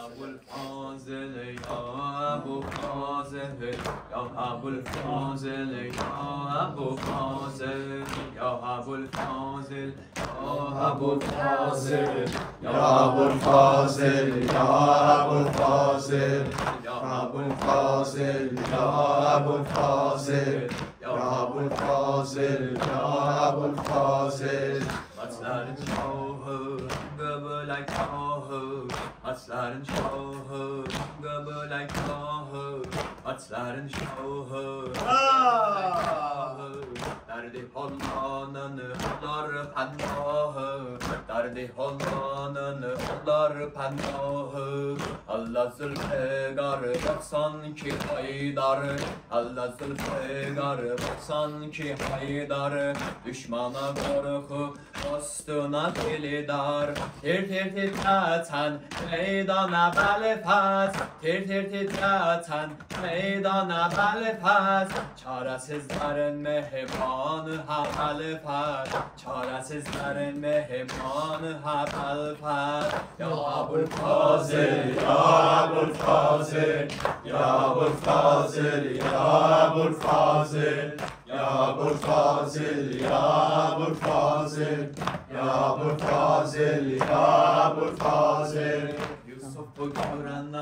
أبو الفاضل يا أبو فاضل يا أبو الفاضل يا أبو فاضل يا أبو الفاضل يا أبو الفاضل يا أبو الفاضل يا أبو الفاضل يا أبو الفاضل يا أبو الفاضل يا أبو الفاضل يا أبو الفاضل Asların çoğu göbelek çoğu Asların çoğu göbelek çoğu Asların çoğu Derdi olmanını olur pandohu Derdi olmanını olur pandohu Allah zülfegar 92 haydar Allah zülfegar 92 haydar Düşmana korku dostuna dilidar Tir tir titreten meydana belfet Tir tir titreten meydana belfet Çaresizlerin mehribanı ha belfet Çaresizlerin mehribanı ha belfet Ya Abul Fazil يا أبو الفاضل يا أبو الفاضل يا أبو الفاضل يا أبو الفاضل يا أبو الفاضل يا أبو الفاضل يا أبو الفاضل Yusuf'u gören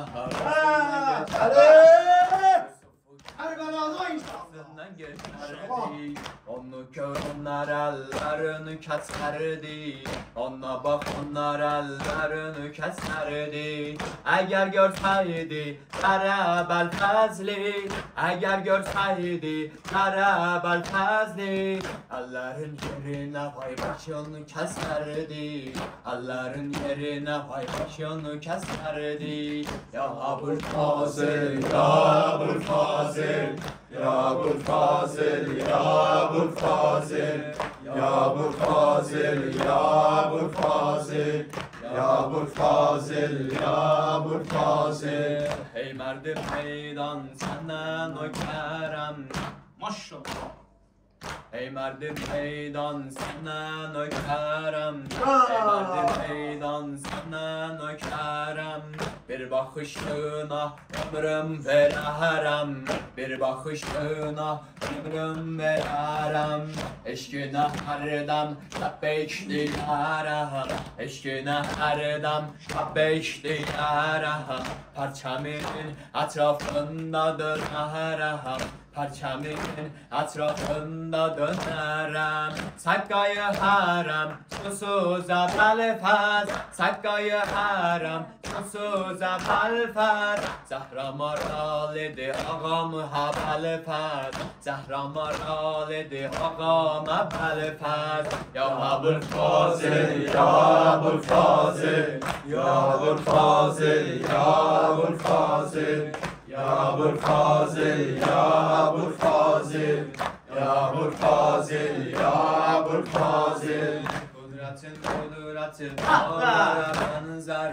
Ağzından geçerdi Onu görenler ellerini keserdi Ona bakanlar ellerini keserdi Eğer görseydi Terebel fezli Eğer görseydi Terebel fezli Ellerin yerine vay başını keserdi Ellerin yerine vay başını keserdi Ya Abul Fazil يا أبو الفاضل يا أبو الفاضل يا أبو الفاضل يا أبو الفاضل يا أبو الفاضل يا أبو الفاضل يا أبو الفاضل Hey merdi meydan senden o kerem Maşallah. Hey merdi meydan senden o kerem Hey merdi meydan senden o kerem Bir bakışlığına ömrüm vererem Bir bakışlığına ömrüm vererem Eşkine her dem tabbeyş dilerem Eşkine her dem tabbeyş dilerem Parçamın etrafında dönerem Parçamın etrafında dönerem Sakkayı harem susuza belfet Sakkayı harem susuza belfet Zahra maral idi ağam ha belfet Zahra maral idi ağam ha belfet Ya Abul Fazil يا أبو الفاضل يا أبو الفاضل يا أبو الفاضل يا أبو الفاضل يا أبو الفاضل يا أبو الفاضل يا أبو الفاضل Kudretin davara benzer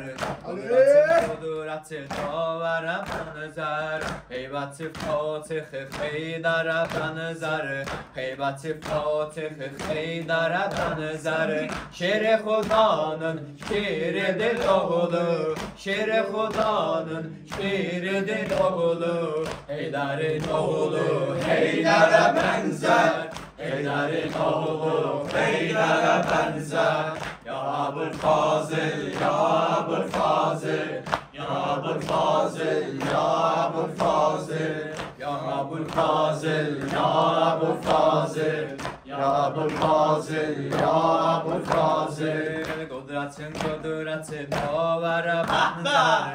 Kudretin davara benzer Heybeti Fatih Heydar'a benzer Heybeti Fatih Heydar'a benzer Şer-i Khuda'nın şiiridir oğlu Şer-i Khuda'nın şiiridir oğlu Heydar'ın oğlu Heydar'a benzer Heydar'ın oğlu Heydar'a benzer Ya Abul Fazil Ya Abul Fazil Ya Abul Fazil Ya Abul Fazil Ya Abul Fazil Ya Abul Fazil Ya Abul Fazil Ya Abul Fazil Kudretin davara benzer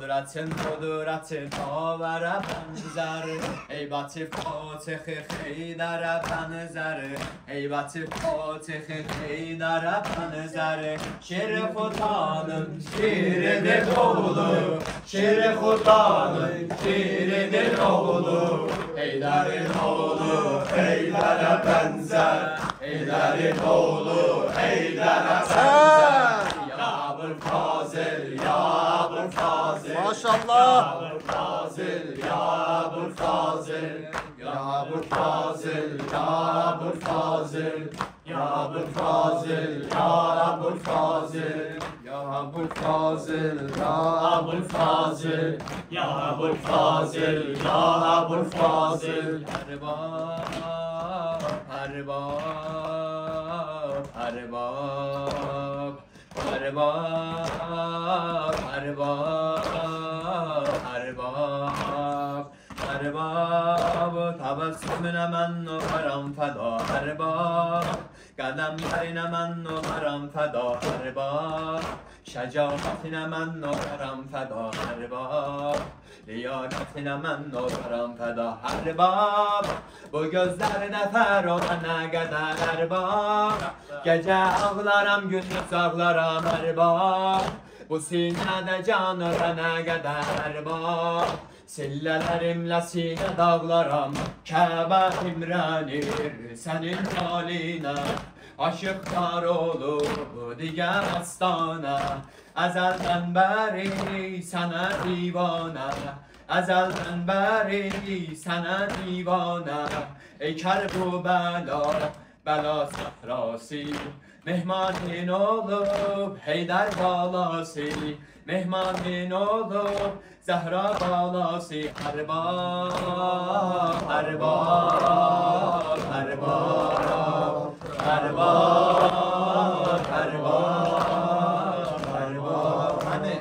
Kudretin davara benzer Heybeti Fatih Heydar'a benzer Heybeti Fatih Heydar'a benzer Şer-i Khuda'nın şiiridir oğlu Şer-i Khuda'nın şiiridir oğlu Heydar'ın oğlu Heydar'a benzer Heydar'ın oğlu Heydar'a benzer Ya Abul Fazil Ya Abul Fazil Maşallah. Ya Abul Fazil Ya Abul Fazil Ya Abul Fazil Ya Abul Fazil Ya Abul Fazil Ya Abul Fazil Ya ابوالفاضل یا ابوالفاضل یا ابوالفاضل یا ابوالفاضل ارباب ارباب ارباب ارباب ارباب ارباب ارباب تبسم من و برم فدا ارباب قدم برین من و برم فدا ارباب شجاعت من و برم فدا ارباب لیاقت من و برم فدا ارباب bu gözler nefer olana kadar erbab Gece ağlarım gündüz ağlarım erbab Bu sinede can ölene kadar erbab Sillelerimle sine dağlarım Kabe imrenir senin haline Aşıklar olur diğer astana Ezelden beri sana divane Ezelden beri sana divane Ey kerbu bela, bela sahrası Mehmanin olup Heydar balası Mehmanin olup Zehra balası Erbab, erbab, erbab Erbab, erbab, erbab Hani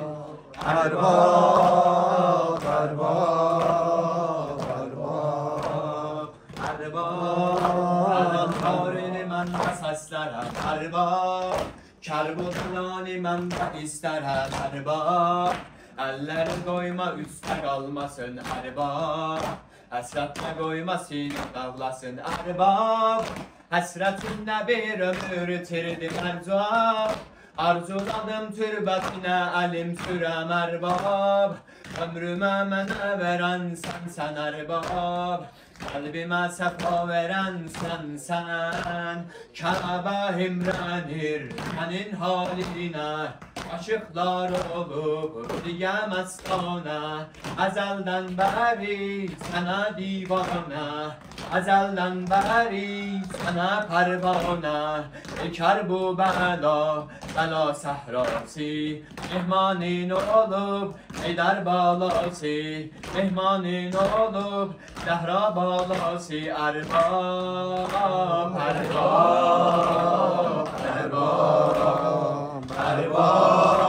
erbab, erbab, erbab Erbab Harini mən də səslərəm Erbab Kərbudlani mən də istərəm Erbab Əlləri qoyma üstə qalmasın Erbab Həsrətlə qoyma sini dağlasın Erbab Həsrətində bir ömür itirdim ərzab Arzuladım türbətinə əlim sürəm Erbab Ömrümə mənə verən sən Erbab Qəlbimə səfa verən sən Kəbə imrənir sənin halinə Aşıqlar olub diyə məstana Əzəldən bəri sənə divanə Əzəldən bəri sənə pərvanə Kərbu bəla, bəla səhrası Mehmanin olub Heydər balası Mehmanin olub Zəhra balası Erbab, erbab, erbab, erbab